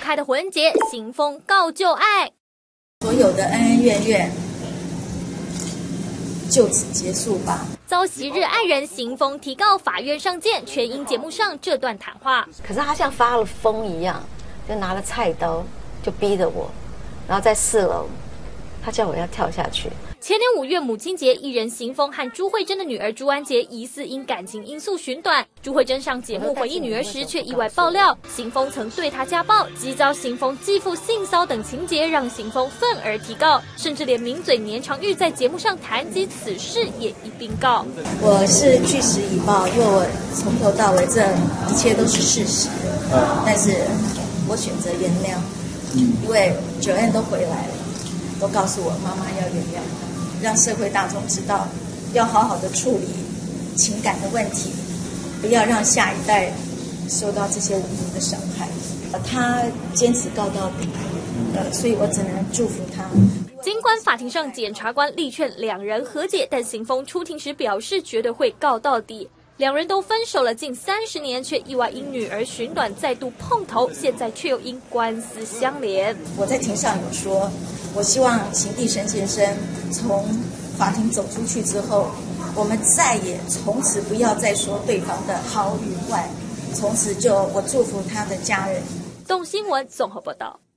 开的婚结，行风告旧爱， 所有的恩恩怨怨就此结束吧。 遭昔日爱人行风提告法院上见，全因节目上这段谈话。 可是他像发了疯一样，就拿了菜刀就逼着我，然后在4楼，他叫我要跳下去。 前年5月母亲节，艺人行风和朱慧珍的女儿朱安洁疑似因感情因素寻短。朱慧珍上节目回忆女儿时，却意外爆料行风曾对她家暴，即遭行风继父性骚等情节，让行风愤而提告，甚至连名嘴年长玉在节目上谈及此事也一并告。 我是据实以报，因为我从头到尾这一切都是事实，但是我选择原谅，因为Joanne都回来了，都告诉我妈妈要原谅她。让社会大众知道，要好好的处理情感的问题，不要让下一代受到这些无辜的伤害。他坚持告到底，所以我只能祝福他。 尽管法庭上检察官力劝两人和解，但行风出庭时表示绝对会告到底。两人都分手了近30年，却意外因女儿寻短再度碰头，现在却又因官司相连。 我在庭上有说，我希望邢地生先生从法庭走出去之后，我们从此不要再说对方的好与坏，从此我祝福他的家人。 动新闻综合报道。